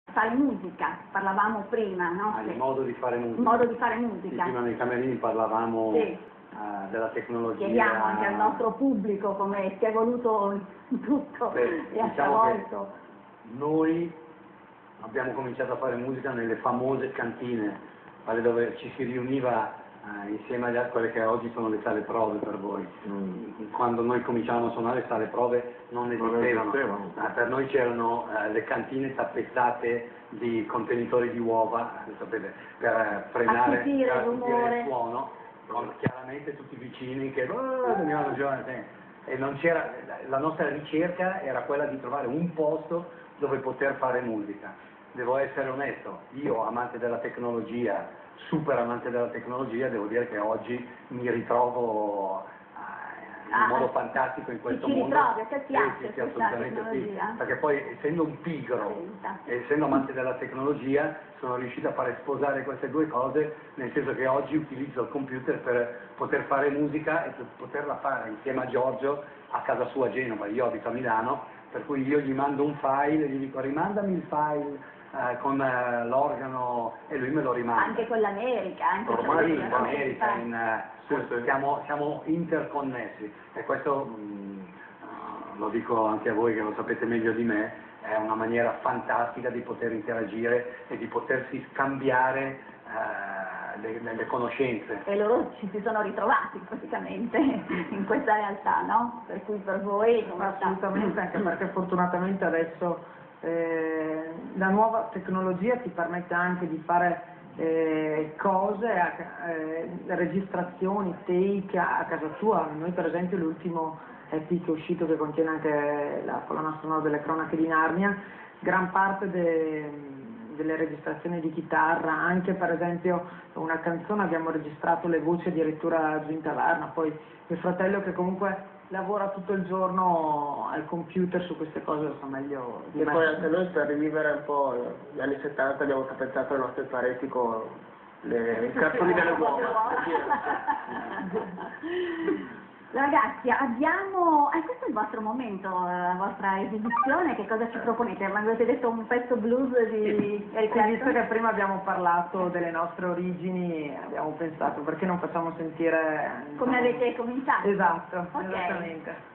Fare musica, parlavamo prima, no? Il modo di fare musica. Il modo di fare musica. Sì, prima nei camerini parlavamo sì. Della tecnologia. Chiediamo anche al nostro pubblico come si è evoluto tutto e ha stravolto. Noi abbiamo cominciato a fare musica nelle famose cantine, quelle dove ci si riuniva insieme a quelle che oggi sono le sale prove per voi. Quando noi cominciavamo a suonare, le sale prove non esistevano. Per noi c'erano le cantine tappezzate di contenitori di uova, sapete, per frenare il suono, con chiaramente tutti i vicini che venivano giù. E non c'era, la nostra ricerca era quella di trovare un posto dove poter fare musica. Devo essere onesto, io amante della tecnologia, super amante della tecnologia, devo dire che oggi mi ritrovo in modo fantastico in questo mondo. Ci ritrovi, a te piace sì, assolutamente sì, perché poi essendo un pigro e essendo amante della tecnologia sono riuscito a fare sposare queste due cose, nel senso che oggi utilizzo il computer per poter fare musica e per poterla fare insieme a Giorgio a casa sua a Genova. Io abito a Milano, per cui io gli mando un file e gli dico rimandami il file con l'organo e lui me lo rimanda. Anche con l'America, anche ormai in America, siamo interconnessi e questo lo dico anche a voi che lo sapete meglio di me, è una maniera fantastica di poter interagire e di potersi scambiare le conoscenze. E loro ci si sono ritrovati praticamente in questa realtà, no? Per cui per voi assolutamente, anche perché fortunatamente adesso la nuova tecnologia ti permette anche di fare cose, registrazioni, take a casa tua. Noi per esempio l'ultimo EP che è uscito, che contiene anche la colonna sonora delle Cronache di Narnia, gran parte delle registrazioni di chitarra, anche per esempio una canzone abbiamo registrato le voci addirittura giù in taverna, poi mio fratello che comunque lavora tutto il giorno al computer su queste cose lo sa meglio di me. E poi anche noi per rivivere un po' gli anni 70 abbiamo tappezzzato le nostre pareti con i cartoni delle uova. Ragazzi, abbiamo... questo è il vostro momento, la vostra esibizione, che cosa ci proponete? Ma avete detto un pezzo blues di Eric Clapton? Visto che prima abbiamo parlato delle nostre origini, abbiamo pensato perché non facciamo sentire... Come avete cominciato? Esatto, okay. Esattamente.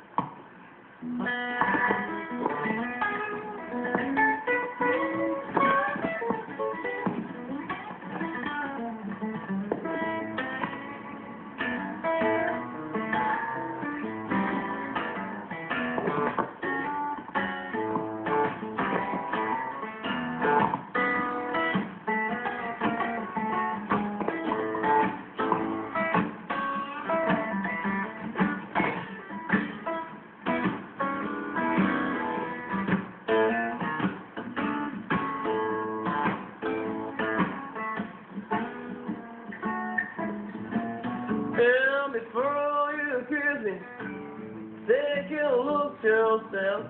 And before you kiss me, take a look yourself.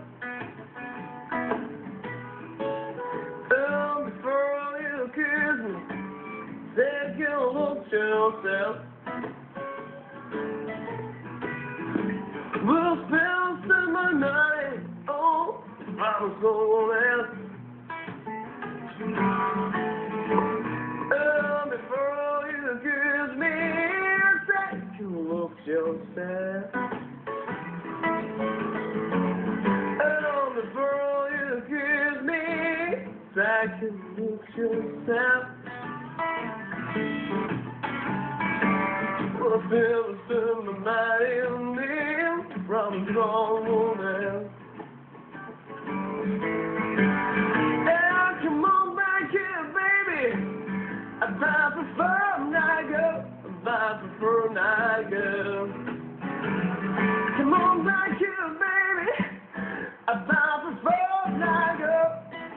And before you kiss me, take a look yourself. We'll spend some night on someone else. And before you kiss me, take a look yourself. And before you kiss me, take a look yourself. Well, I feel the mighty name from the wrong man. And come on back here, baby. I prefer night girl. I prefer night girl. Come on back here, baby. I prefer night girl.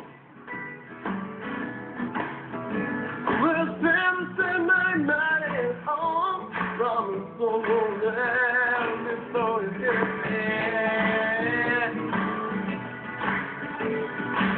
We'll spend the night on from the soul and before you get me.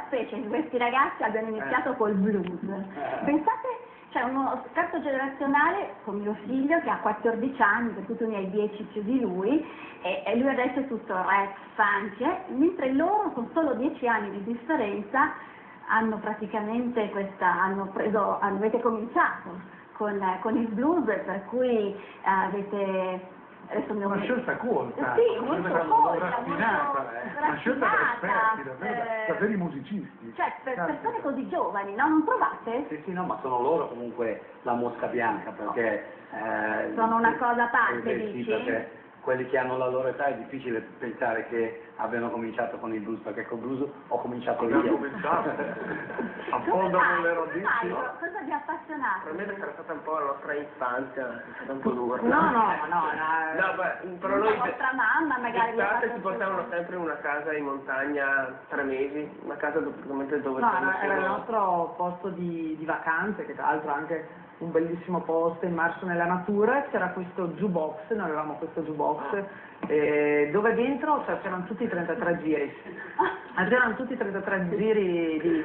specie che questi ragazzi abbiano iniziato col blues. Pensate, c'è uno scarto generazionale con mio figlio che ha 14 anni, per cui tu ne hai 10 più di lui, e lui adesso è tutto rap, funk, mentre loro con solo 10 anni di differenza hanno praticamente avete cominciato con il blues, per cui avete... Una scelta colta, sì, molto colta, raffinata, una scelta da esperti, da veri musicisti. Cioè, per persone così giovani, no? Non trovate? Sì, no, ma sono loro comunque la mosca bianca, perché... sono una cosa a parte, sì, dici? perché quelli che hanno la loro età è difficile pensare che abbiano cominciato con il blues, perché col blues ho cominciato io. Abbiamo cominciato, affondano le radici. Cosa vi ha appassionato? Probabilmente sarà stata un po' la nostra infanzia, è stata un po' dura. No, però noi La vostra mamma magari vi ha d'estate fatto ci portavano sempre in una casa in montagna 3 mesi, una casa praticamente dove no, era il nostro posto di vacanze, che tra l'altro è anche un bellissimo posto immerso nella natura. C'era questo jukebox, noi avevamo questo jukebox dove dentro c'erano tutti i 33 giri, c'erano tutti i 33 giri di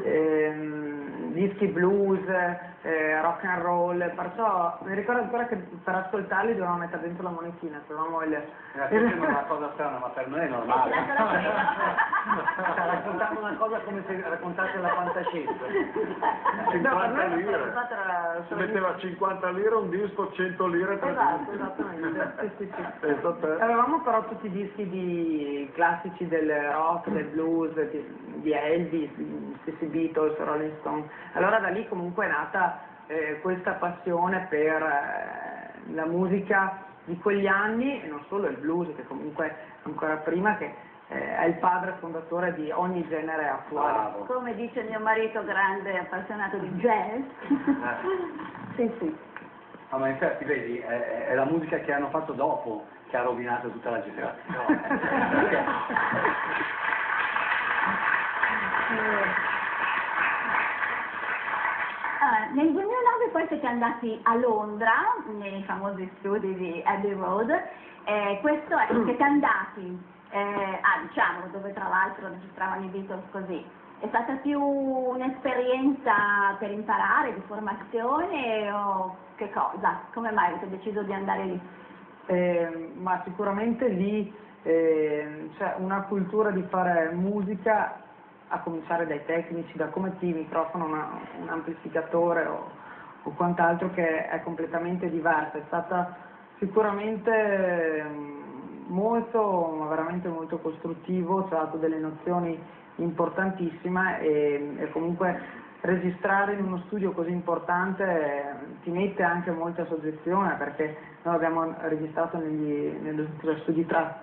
dischi blues, rock and roll, perciò mi ricordo ancora che per ascoltarli dovevamo mettere dentro la monetina, Sembra una cosa strana, ma per noi è normale. Raccontavo una cosa come se raccontasse la fantascienza. 50 lire. Si metteva 50 lire un disco, 100 lire per Esatto, disco. esattamente. Sì. Pensa a te. Avevamo però tutti i dischi classici del rock, del blues, di Elvis, di stessi Beatles, Rolling Stone. Allora da lì comunque è nata questa passione per la musica di quegli anni, e non solo il blues, che comunque ancora prima che è il padre fondatore di ogni genere attuale. Bravo. Come dice mio marito grande appassionato di jazz. Sì. No, ma infatti vedi, è la musica che hanno fatto dopo che ha rovinato tutta la generazione. Nel 2009 poi siete andati a Londra, nei famosi studi di Abbey Road, questo è, siete andati diciamo, dove tra l'altro registravano i Beatles così. È stata più un'esperienza per imparare, di formazione o che cosa? Come mai avete deciso di andare lì? Ma sicuramente lì c'è una cultura di fare musica, a cominciare dai tecnici, da come ti microfono un amplificatore o quant'altro, che è completamente diversa. È stata sicuramente ma veramente molto costruttivo, ci ha dato delle nozioni importantissime e comunque registrare in uno studio così importante ti mette anche molta soggezione, perché noi abbiamo registrato nello studio 3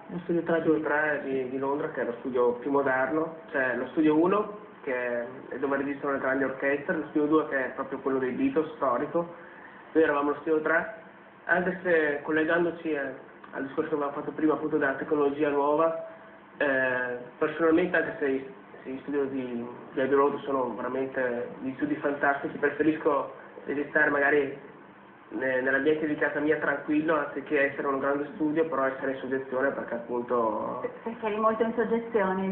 di Londra, che è lo studio più moderno. C'è lo studio 1 che è dove registrano le grandi orchestre, lo studio 2 che è proprio quello dei Beatles storico. Noi eravamo lo studio 3, anche se collegandoci al discorso che avevamo fatto prima appunto della tecnologia nuova, personalmente, anche se gli studi di Abbey Road sono veramente gli studi fantastici, preferisco registrare magari nell'ambiente di casa mia tranquillo, anziché essere un grande studio, però essere in soggezione, perché appunto... Perché eri molto in soggezione,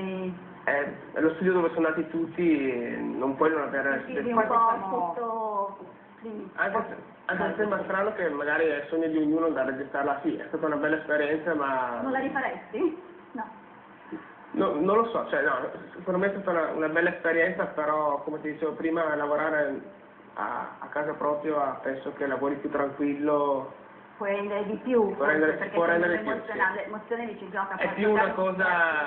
è lo studio dove sono nati tutti, non puoi non avere... un po' sotto... Anche se sembra strano che magari è il sogno di ognuno da registrarla, sì, è stata una bella esperienza, ma... Non la rifaresti? No. No, non lo so, sicuramente è stata una bella esperienza, però come ti dicevo prima, lavorare a casa propria, penso che lavori più tranquillo. Puoi rendere di più, perché può rendere di più, l'emozione di ci gioca. È più una cosa,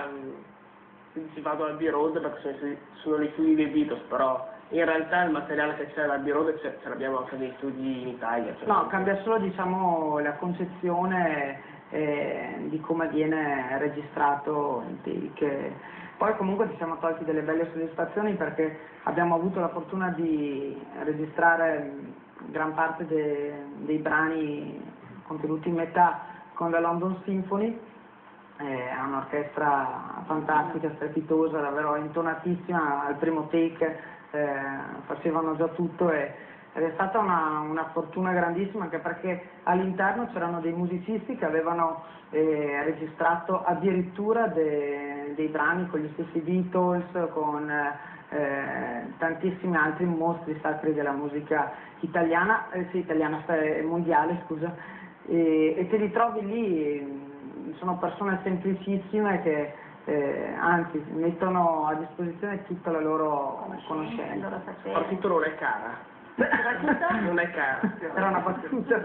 si vado al Abbey Road perché sono gli studi dei Beatles, però in realtà il materiale che c'è all'Abbey Road ce l'abbiamo anche nei studi in Italia. No, cambia solo diciamo la concezione di come viene registrato il take. Poi comunque ci siamo tolti delle belle soddisfazioni, perché abbiamo avuto la fortuna di registrare gran parte dei brani contenuti in metà con la London Symphony. È un'orchestra fantastica, strepitosa, davvero intonatissima. Al primo take facevano già tutto ed è stata una fortuna grandissima, anche perché all'interno c'erano dei musicisti che avevano registrato addirittura dei brani con gli stessi Beatles, con tantissimi altri mostri sacri della musica italiana, mondiale, scusa, e te li trovi lì, sono persone semplicissime che anzi mettono a disposizione tutta la loro conoscenza. Soprattutto non è cara. Non è cara. Era una battuta.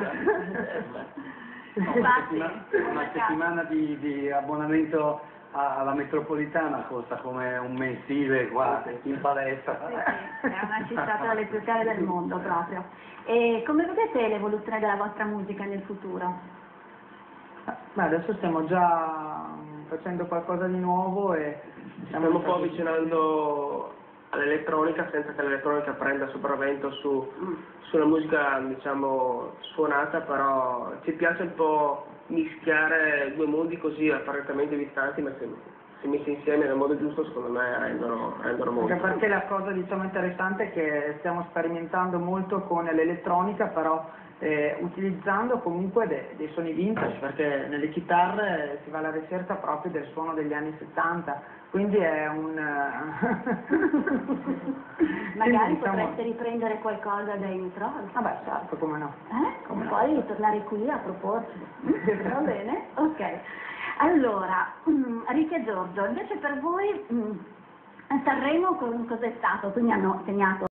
Una settimana di abbonamento alla metropolitana costa come un mensile qua in palestra. Sì, è una città tra le più care del mondo proprio. E come vedete l'evoluzione della vostra musica nel futuro? Beh, adesso stiamo già facendo qualcosa di nuovo e Stiamo un po' avvicinando all'elettronica senza che l'elettronica prenda sopravvento sulla musica, diciamo, suonata, però ci piace un po' mischiare due mondi così apparentemente distanti, ma se messi insieme nel modo giusto secondo me rendono molto. Anche perché la cosa, diciamo, interessante è che stiamo sperimentando molto con l'elettronica, però utilizzando comunque dei suoni vintage, perché nelle chitarre si va alla ricerca proprio del suono degli anni 70, quindi è un... Magari diciamo... potreste riprendere qualcosa dai microfoni. Vabbè, certo, come no. Come poi tornare qui a proporci. Va bene? Ok. Allora, Ricchi e Giorgio, invece per voi Sanremo cos'è stato? Quindi hanno segnato